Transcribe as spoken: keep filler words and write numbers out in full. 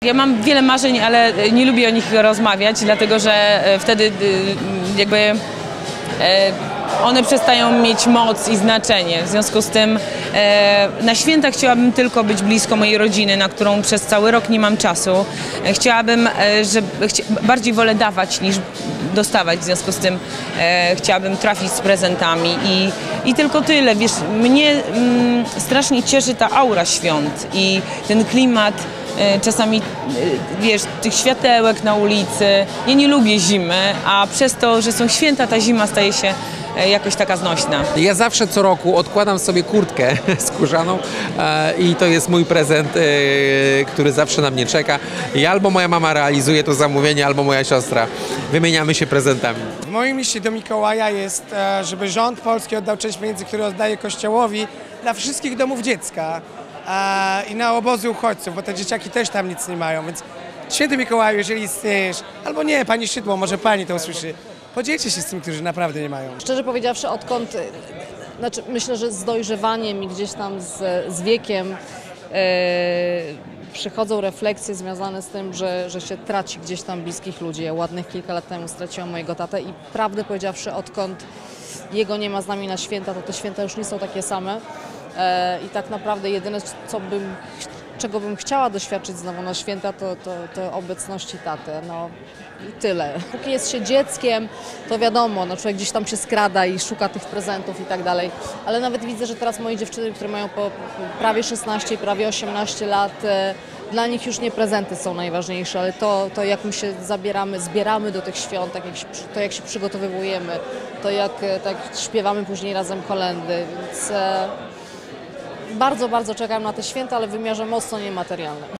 Ja mam wiele marzeń, ale nie lubię o nich rozmawiać, dlatego że wtedy jakby one przestają mieć moc i znaczenie. W związku z tym na święta chciałabym tylko być blisko mojej rodziny, na którą przez cały rok nie mam czasu. Chciałabym, że bardziej wolę dawać niż dostawać, w związku z tym chciałabym trafić z prezentami i, i tylko tyle. Wiesz, mnie mm, strasznie cieszy ta aura świąt i ten klimat. Czasami, wiesz, tych światełek na ulicy. Ja nie lubię zimy, a przez to, że są święta, ta zima staje się jakoś taka znośna. Ja zawsze co roku odkładam sobie kurtkę skórzaną e, i to jest mój prezent, e, który zawsze na mnie czeka. I albo moja mama realizuje to zamówienie, albo moja siostra. Wymieniamy się prezentami. W moim liście do Mikołaja jest, e, żeby rząd polski oddał część pieniędzy, które oddaje Kościołowi, dla wszystkich domów dziecka. I na obozy uchodźców, bo te dzieciaki też tam nic nie mają, więc Święty Mikołaju, jeżeli istniejesz, albo nie, pani Szydło, może pani to usłyszy, podzielcie się z tym, którzy naprawdę nie mają. Szczerze powiedziawszy, odkąd, znaczy myślę, że z dojrzewaniem i gdzieś tam z, z wiekiem yy, przychodzą refleksje związane z tym, że, że się traci gdzieś tam bliskich ludzi. Ja ładnych kilka lat temu straciłam mojego tatę i prawdę powiedziawszy, odkąd jego nie ma z nami na święta, to te święta już nie są takie same. I tak naprawdę jedyne, co bym, czego bym chciała doświadczyć znowu na święta, to, to, to obecności taty. No i tyle. Póki jest się dzieckiem, to wiadomo, no człowiek gdzieś tam się skrada i szuka tych prezentów i tak dalej. Ale nawet widzę, że teraz moje dziewczyny, które mają po prawie szesnaście, prawie osiemnaście lat, dla nich już nie prezenty są najważniejsze, ale to, to jak my się zabieramy, zbieramy do tych świąt, tak jak się, to jak się przygotowujemy, to jak tak śpiewamy później razem kolędy, więc bardzo, bardzo czekam na te święta, ale w wymiarze mocno niematerialnym.